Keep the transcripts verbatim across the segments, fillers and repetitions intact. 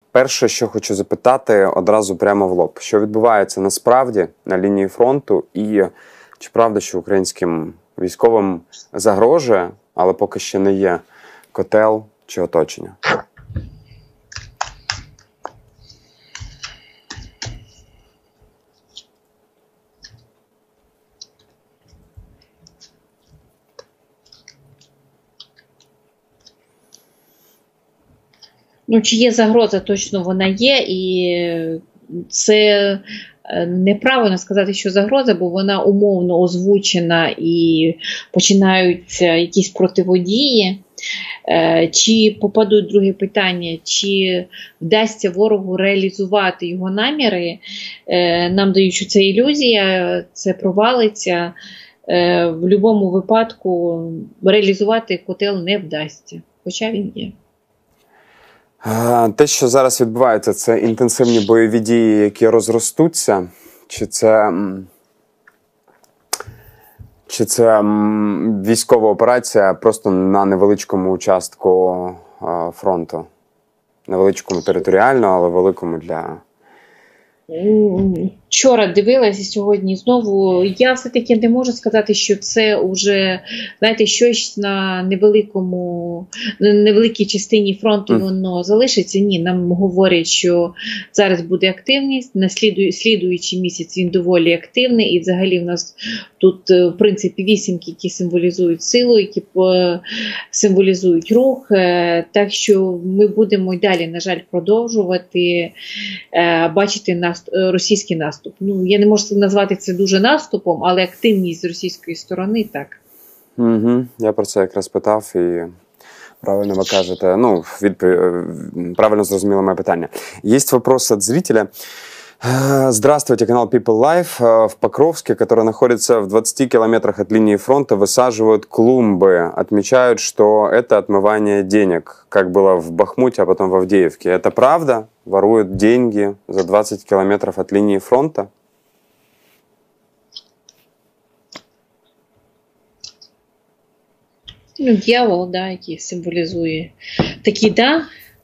перше, що хочу запитати одразу прямо в лоб. Що відбувається насправді на лінії фронту і чи правда, що українським військовим загрожує, але поки ще не є котел чи оточення? Ну, чи є загроза, точно вона є, і це неправильно сказати, що загроза, бо вона умовно озвучена і починаються якісь противодії. Чи попадуть, друге питання, чи вдасться ворогу реалізувати його наміри, нам дають, що це ілюзія, це провалиться. В будь-якому випадку реалізувати котел не вдасться, хоча він є. Те, що зараз відбувається, це інтенсивні бойові дії, які розростуться? Чи це, чи це військова операція просто на невеличкому участку фронту? Невеличкому територіально, але великому для... Вчора дивилася, сьогодні знову. Я все-таки не можу сказати, що це вже, знаєте, щось на невеликому, невеликій частині фронту mm. воно залишиться. Ні, нам говорять, що зараз буде активність, на сліду, слідуючий місяць він доволі активний, і взагалі в нас тут, в принципі, вісімки, які символізують силу, які символізують рух. Так що ми будемо й далі, на жаль, продовжувати бачити наступ, російський наступ. Ну, я не можу назвати це дуже наступом, але активність з російської сторони – так. Угу. Я про це якраз питав і правильно ви кажете. Ну, відповідь, правильно зрозуміло моє питання. Есть вопрос от зрителя. Здравствуйте, канал People Life. В Покровске, который находится в двадцати километрах от линии фронта, высаживают клумбы. Отмечают, что это отмывание денег, как было в Бахмуте, а потом в Авдеевке. Это правда? Воруют деньги за двадцать километров от линии фронта? Ну, дьявол, да, який символізує такі, да.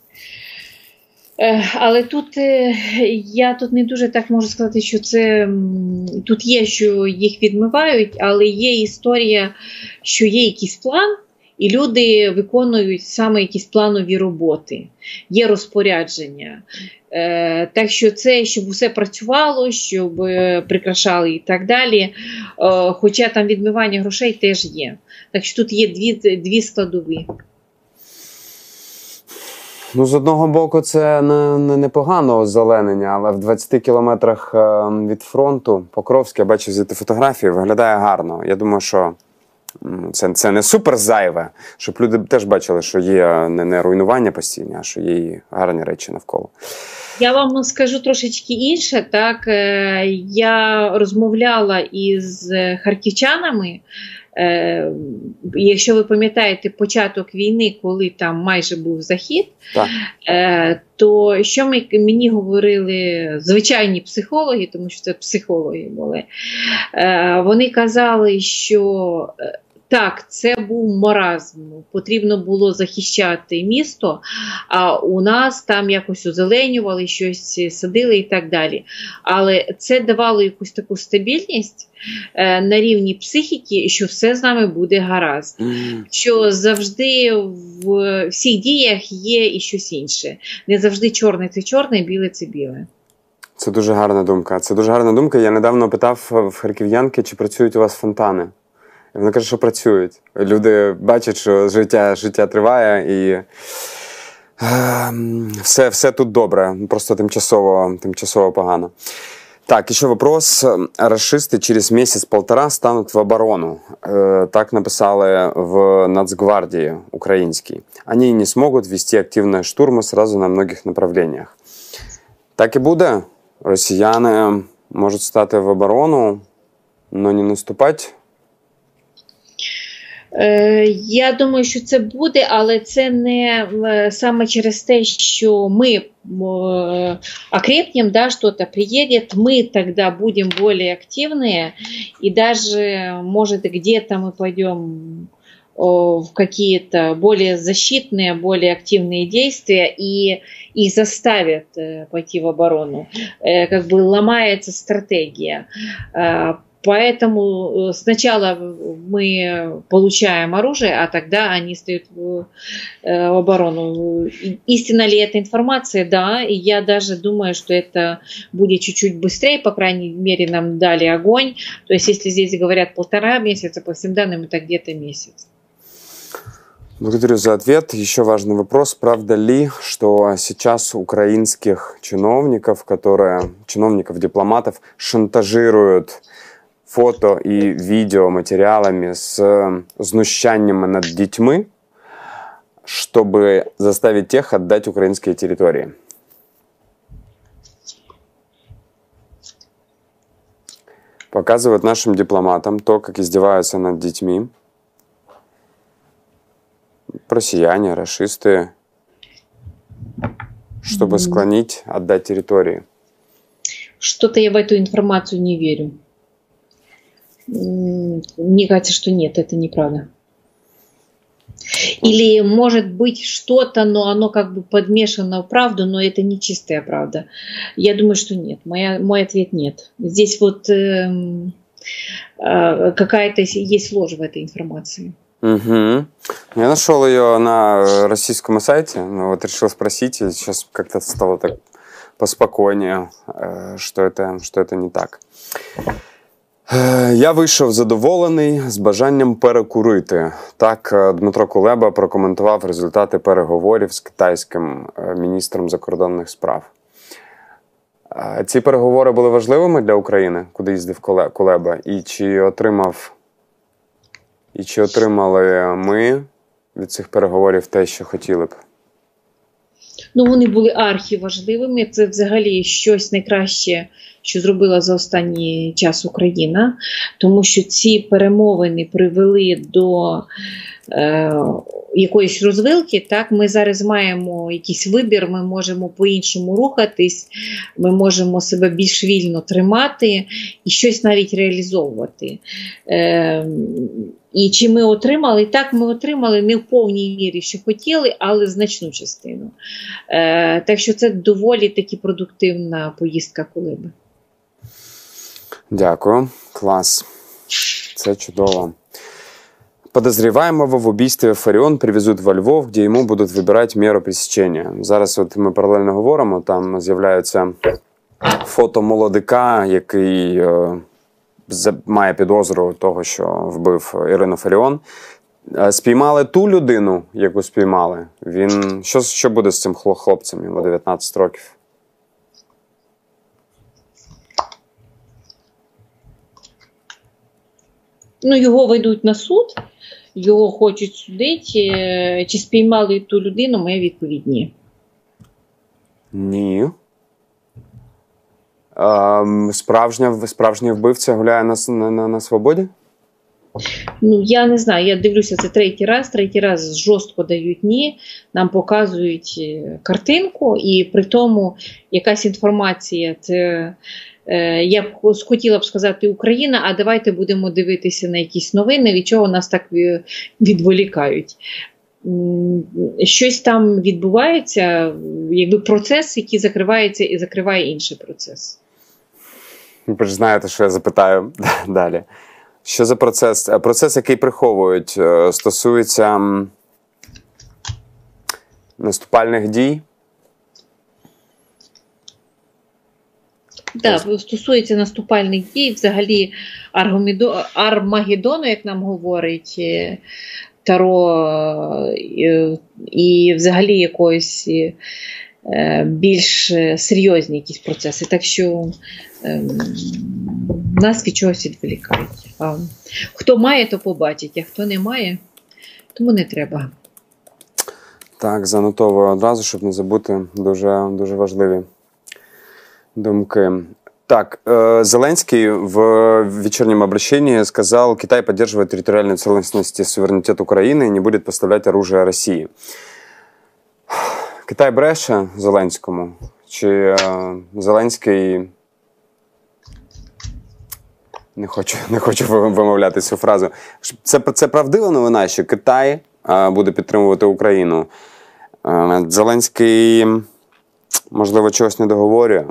Але тут я тут не дуже так можу сказати, що це тут є, що їх відмивають, але є історія, що є якийсь план, і люди виконують саме якісь планові роботи, є розпорядження. Так що це, щоб усе працювало, щоб прикрашали і так далі, хоча там відмивання грошей теж є. Так що тут є дві, дві складові. Ну, з одного боку, це не, не, непогано озеленення, але в двадцяти кілометрах від фронту Покровське, я бачив звідти фотографії, виглядає гарно. Я думаю, що це, це не супер зайве, щоб люди теж бачили, що є не, не руйнування постійне, а що є і гарні речі навколо. Я вам скажу трошечки інше. Так, я розмовляла із харківчанами. Е, якщо ви пам'ятаєте початок війни, коли там майже був захід, е, то що ми, мені говорили звичайні психологи, тому що це психологи були, е, вони казали, що так, це був маразм, потрібно було захищати місто, а у нас там якось озеленювали, щось садили і так далі. Але це давало якусь таку стабільність е, на рівні психіки, що все з нами буде гаразд. Mm. Що завжди в всіх діях є і щось інше. Не завжди чорне – це чорне, біле – це біле. Це дуже гарна думка. Це дуже гарна думка. Я недавно питав в харків'янки, чи працюють у вас фонтани. І вона каже, що працюють. Люди бачать, що життя, життя триває і е, все, все тут добре, просто тимчасово, тимчасово погано. Так, еще вопрос. Рашисты через месяц-полтора станут в оборону. Э, так написали в Нацгвардии украинский. Они не смогут вести активные штурмы сразу на многих направлениях. Так і буде. Росіяни можуть стати в оборону, но не наступати. Я думаю, що це буде, але це не саме через те, що ми окрепнем, да, что-то приедет, мы тогда будем более активные, и даже, может, где-то мы пойдем в какие-то более защитные, более активные действия и их заставят пойти в оборону. Как бы ломается стратегия. Поэтому сначала мы получаем оружие, а тогда они встают в, в оборону. Истинна ли эта информация? Да, и я даже думаю, что это будет чуть-чуть быстрее, по крайней мере, нам дали огонь. То есть, если здесь говорят полтора месяца, по всем данным, это где-то месяц. Благодарю за ответ. Еще важный вопрос. Правда ли, что сейчас украинских чиновников, которые, чиновников, дипломатов шантажируют фото і відеоматеріалами з знущаннями над дітьми, щоб заставить тех отдать украинские территории? Показывают нашим дипломатам то, как издеваются над детьми россияне, рашисты, чтобы склонить отдать территории. Что-то я в эту информацию не верю. Мне кажется, что нет, это неправда. Или может быть что-то, но оно как бы подмешано в правду, но это не чистая правда. Я думаю, что нет. Моя, мой ответ нет. Здесь вот э, э, какая-то есть ложь в этой информации. Угу. Я нашел ее на российском сайте, но вот решил спросить, и сейчас как-то стало так поспокойнее, э, что это, что это не так. Я вийшов задоволений з бажанням перекурити. Так Дмитро Кулеба прокоментував результати переговорів з китайським міністром закордонних справ. Ці переговори були важливими для України, куди їздив Кулеба? І чи отримав, і чи отримали ми від цих переговорів те, що хотіли б? Ну, вони були архіважливими. Це взагалі щось найкраще, що зробила за останній час Україна. Тому що ці перемовини привели до е, якоїсь розвилки. Так? Ми зараз маємо якийсь вибір, ми можемо по-іншому рухатись, ми можемо себе більш вільно тримати і щось навіть реалізовувати. Е, І чи ми отримали? Так, ми отримали не в повній мірі, що хотіли, але значну частину. Е, так що це доволі таки продуктивна поїздка Кулеби. Дякую. Клас. Це чудово. Подозреваемого в убийстве Фаріон привезуть во Львов, де йому будуть вибирати меру пресечення. Зараз от ми паралельно говоримо, там з'являється фото молодика, який е, має підозру того, що вбив Ірину Фаріон. Спіймали ту людину, яку спіймали. Він... Що, що буде з цим хлопцем? Йому дев'ятнадцять років. Ну, його ведуть на суд, його хочуть судити. Чи спіймали ту людину, моя відповідь ні. Ні. А, справжня, справжній вбивця гуляє на, на, на свободі? Ну, я не знаю, я дивлюся, це третій раз, третій раз жорстко дають ні, нам показують картинку, і при тому якась інформація, це, е, я б хотіла б сказати Україна, а давайте будемо дивитися на якісь новини, від чого нас так відволікають. Щось там відбувається, якби процес, який закривається і закриває інший процес. Ви ж знаєте, що я запитаю далі. Що за процес? Процес, який приховують, стосується наступальних дій? Так, да, стосується наступальних дій, взагалі Армагеддону, як нам говорить Таро, і взагалі якоїсь більш серйозні якісь процеси. Так що нас від чогось відволікають. А хто має, то побачить, а хто не має, тому не треба. Так, занотовую одразу, щоб не забути дуже, дуже важливі думки. Так, Зеленский в вечернем обращении сказал, Китай поддерживает территориальную целостность и суверенитет Украины и не будет поставлять оружие России. Китай бреше Зеленському? Чи Зеленський Не хочу, не хочу вимовляти цю фразу. Це, це правдива новина, що Китай а, буде підтримувати Україну. А, Зеленський, можливо, чогось не договорює.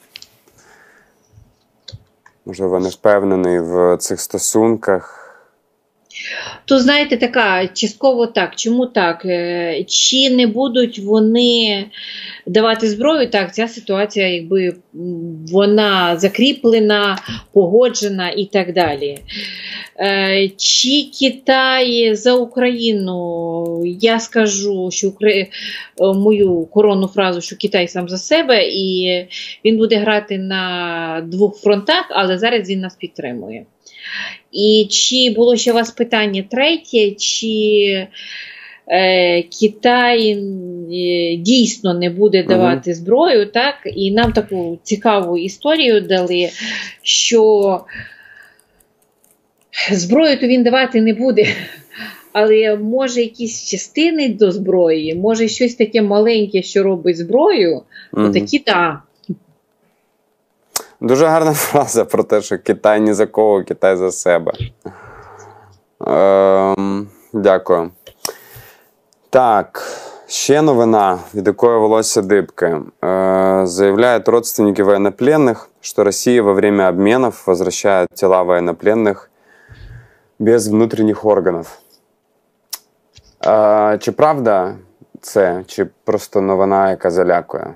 Можливо, не впевнений в цих стосунках. То, знаєте, така, частково так. Чому так? Чи не будуть вони давати зброю? Так, ця ситуація, якби, вона закріплена, погоджена і так далі. Чи Китай за Україну? Я скажу, що Украї... мою коронну фразу, що Китай сам за себе, і він буде грати на двох фронтах, але зараз він нас підтримує. І чи було ще у вас питання третє, чи е, Китай е, дійсно не буде давати зброю, так? І нам таку цікаву історію дали, що зброю то він давати не буде, але може якісь частини до зброї, може щось таке маленьке, що робить зброю, угу. Отакі так. Дуже гарна фраза про те, що Китай ні за кого, Китай за себе. Ем, дякую. Так, ще новина, від якої волосся дыбка. Е, заявляют родственники военнопленных, что Россия во время обменов возвращает тела военнопленных без внутренних органів. Е, чи правда це, чи просто новина, яка залякує?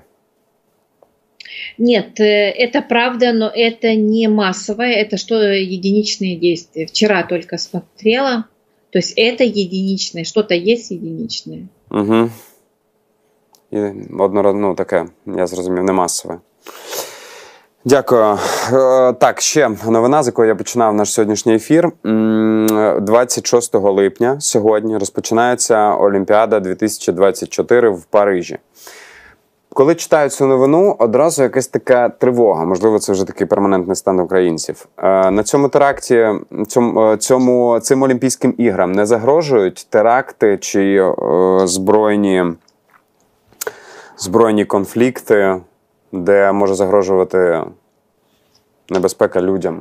Нет, это правда, но это не массовое, это что единичные действия. Вчера только смотрела, то есть это единичное, что-то есть единичное. Угу. І одноразово, ну таке, я зрозумів, не масове. Дякую. Так, ще новина, з якої я починав наш сьогоднішній ефір. двадцять шостого липня сьогодні розпочинається Олімпіада дві тисячі двадцять чотири в Парижі. Коли читаю цю новину, одразу якась така тривога. Можливо, це вже такий перманентний стан українців. На цьому теракті, цьому, цьому, цим Олімпійським іграм не загрожують теракти чи е, збройні, збройні конфлікти, де може загрожувати небезпека людям?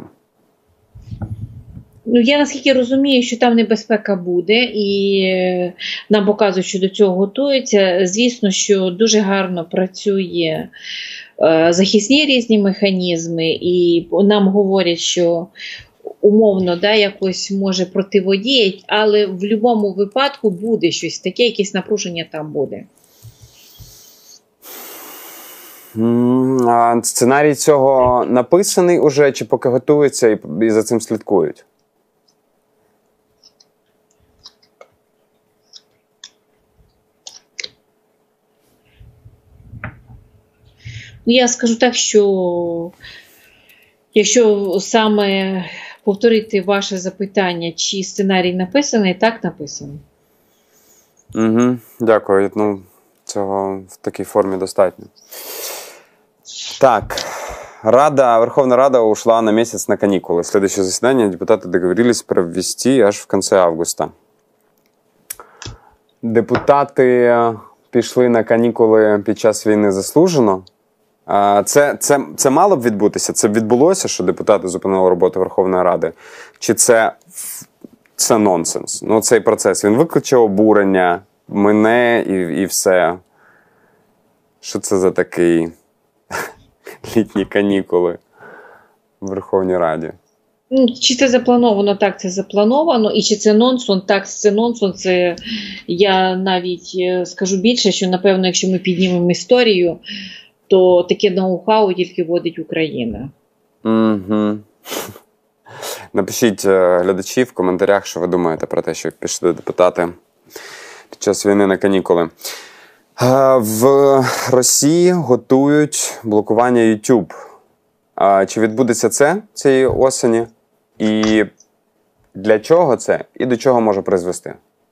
Ну, я наскільки розумію, що там небезпека буде, і нам показують, що до цього готуються. Звісно, що дуже гарно працює е, захисні різні механізми, і нам говорять, що умовно, да, якось може противодіяти, але в будь-якому випадку буде щось таке, якесь напруження там буде. А сценарій цього написаний уже, чи поки готується і, і за цим слідкують? Ну, я скажу так, що якщо саме повторити ваше запитання, чи сценарій написаний, так написаний. Угу, дякую. Ну, цього в такій формі достатньо. Так, Рада, Верховная Рада ушла на месяц на каникулы. Следующее заседание депутаты договорились провести аж в конце августа. Депутати пішли на канікули під час війни заслужено. Це, це, це мало б відбутися? Це відбулося, що депутати зупинили роботу Верховної Ради? Чи це, це нонсенс? Ну, цей процес, він викличе обурення, мене і, і все. Що це за такий літні канікули в Верховній Раді? Чи це заплановано? Так, це заплановано. І чи це нонсон? Так, це нонсон. Це, я навіть скажу більше, що, напевно, якщо ми піднімемо історію, то таке ноу-хау тільки вводить Україна. Угу. Напишіть, глядачі, в коментарях, що ви думаєте про те, що пішли депутати під час війни на канікули. В Росії готують блокування YouTube. Чи відбудеться це цієї осені? І для чого це? І до чого може призвести?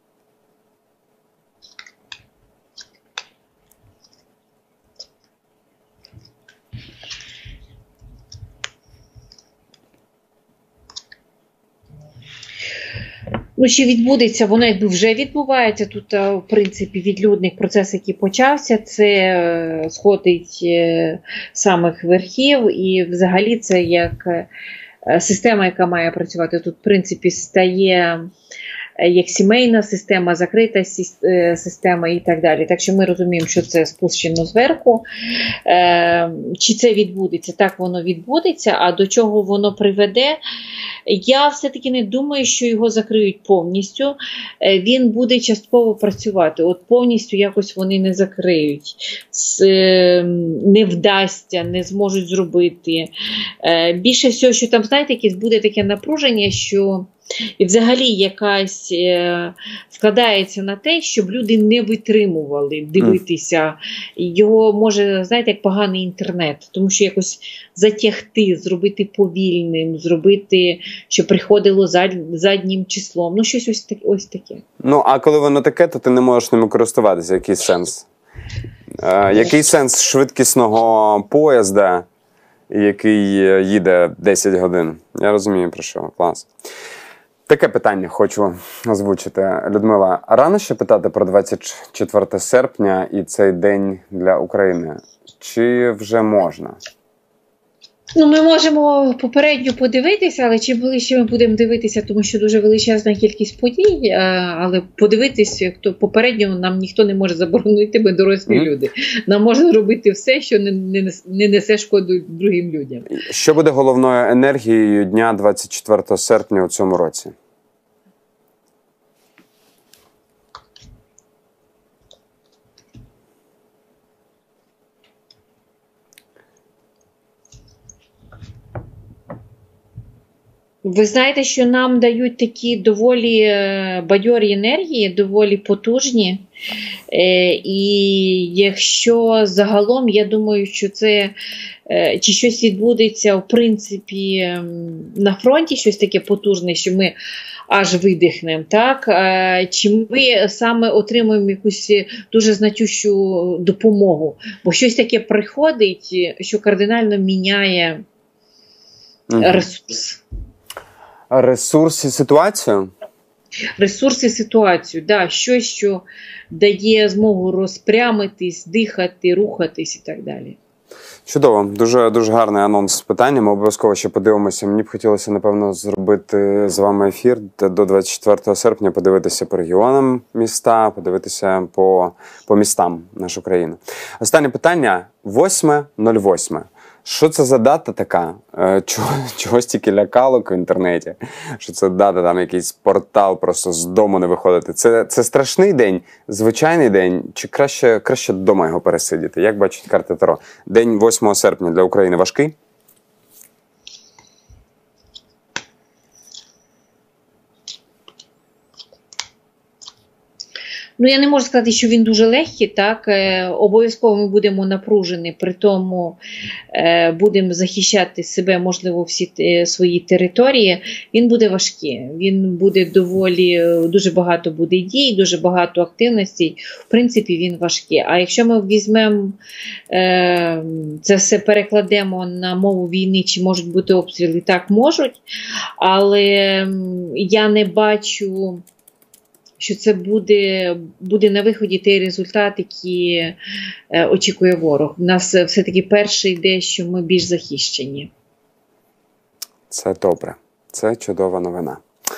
Ну, чи відбудеться, воно якби вже відбувається. Тут, в принципі, відлюдний процес, який почався, це сходить самих верхів, і взагалі це як система, яка має працювати тут, в принципі, стає як сімейна система, закрита система і так далі. Так що ми розуміємо, що це спущено зверху. Чи це відбудеться? Так, воно відбудеться, а до чого воно приведе? Я все-таки не думаю, що його закриють повністю. Він буде частково працювати. От повністю якось вони не закриють. Не вдасться, не зможуть зробити. Більше всього, що там, знаєте, якесь буде таке напруження, що і взагалі якась е, складається на те, щоб люди не витримували дивитися. Його може, знаєте, як поганий інтернет, тому що якось затягти, зробити повільним, зробити, щоб приходило зад, заднім числом. Ну, щось ось таке, ось таке. Ну, а коли воно таке, то ти не можеш ними користуватися. Який сенс? Е, який сенс швидкісного поїзда, який їде десять годин? Я розумію, про що. Клас. Таке питання хочу озвучити. Людмила, рано ще питати про двадцять четверте серпня і цей день для України? Чи вже можна? Ну, ми можемо попередньо подивитися, але чим ближче ми будемо дивитися, тому що дуже величезна кількість подій, але подивитися, то попередньо нам ніхто не може заборонити, ми дорослі mm. люди. Нам можна робити все, що не, не, не несе шкоду другим людям. Що буде головною енергією дня двадцять четвертого серпня у цьому році? Ви знаєте, що нам дають такі доволі бадьорі енергії, доволі потужні. І якщо загалом, я думаю, що це, чи щось відбудеться, в принципі, на фронті, щось таке потужне, що ми аж видихнемо, так? Чи ми саме отримуємо якусь дуже значущу допомогу. Бо щось таке приходить, що кардинально міняє ресурс. Ресурс і ситуацію? Ресурс і ситуацію, да, щось, що дає змогу розпрямитись, дихати, рухатись і так далі. Чудово, дуже, дуже гарний анонс питання, ми обов'язково ще подивимося. Мені б хотілося, напевно, зробити з вами ефір до двадцять четвертого серпня, подивитися по регіонам міста, подивитися по, по містам нашу країну. Останнє питання, восьме восьме. Що це за дата така? Чого, чогось тільки лякалок в інтернеті? Що це дата, там якийсь портал, просто з дому не виходити? Це, це страшний день, звичайний день, чи краще, краще вдома його пересидіти? Як бачить карти Таро? День восьмого серпня для України важкий? Ну, я не можу сказати, що він дуже легкий, так, е, обов'язково ми будемо напружені, при тому е, будемо захищати себе, можливо, всі те, свої території, він буде важкий, він буде доволі, дуже багато буде дій, дуже багато активностей, в принципі, він важкий. А якщо ми візьмемо, е, це все перекладемо на мову війни, чи можуть бути обстріли, так, можуть, але я не бачу, що це буде, буде на виході той результат, який е, очікує ворог. У нас все-таки перший йде, що ми більш захищені. Це добре. Це чудова новина.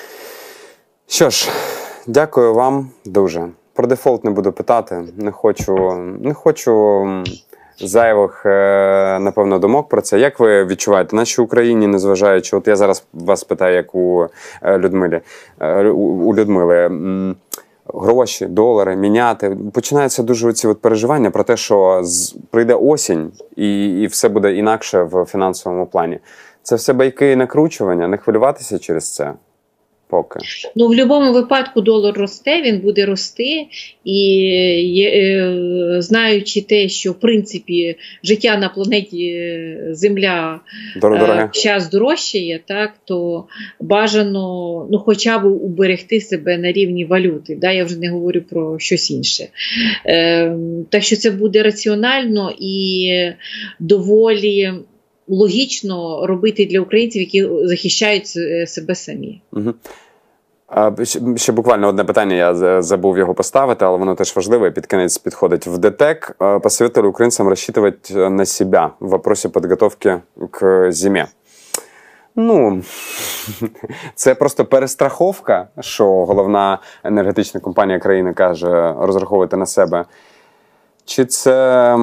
Що ж, дякую вам дуже. Про дефолт не буду питати. Не хочу, не хочу зайвих, напевно, думок про це. Як ви відчуваєте? Нашій Україні, незважаючи, от я зараз вас питаю, як у Людмилі, у Людмили, гроші, долари, міняти. Починаються дуже ці от переживання про те, що прийде осінь і, і все буде інакше в фінансовому плані. Це все байки і накручування, не хвилюватися через це? Поки. Ну, в будь-якому випадку долар росте, він буде рости, і е, знаючи те, що, в принципі, життя на планеті Земля е, час дорожчає, так, то бажано, ну, хоча б уберегти себе на рівні валюти, да, я вже не говорю про щось інше. Е, так що це буде раціонально і доволі логічно робити для українців, які захищають себе самі. Угу. А, ще, ще буквально одне питання, я забув його поставити, але воно теж важливе, під кінець підходить. В ДТЕК посоветовали украинцам рассчитывать на себя в вопросе подготовки к зиме. Ну, це просто перестраховка, що головна енергетична компанія країни каже розраховувати на себе. Чи це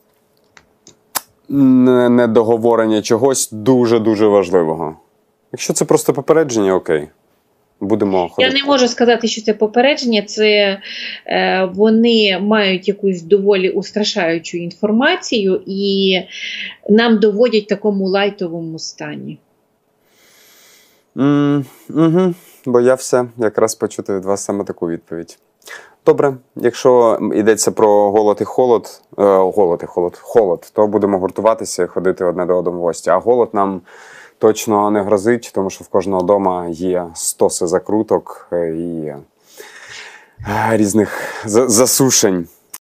недоговорення чогось дуже-дуже важливого? Якщо це просто попередження, окей. Будемо ходити. Я не можу сказати, що це попередження. Це е, вони мають якусь доволі устрашаючу інформацію і нам доводять в такому лайтовому стані. Mm, угу. Боявся якраз почути від вас саме таку відповідь. Добре, якщо йдеться про голод і холод, е, голод і холод, холод, то будемо гуртуватися і ходити одне до одного в гості. А голод нам точно не грозить, тому що в кожного дома є стоси закруток і різних засушень.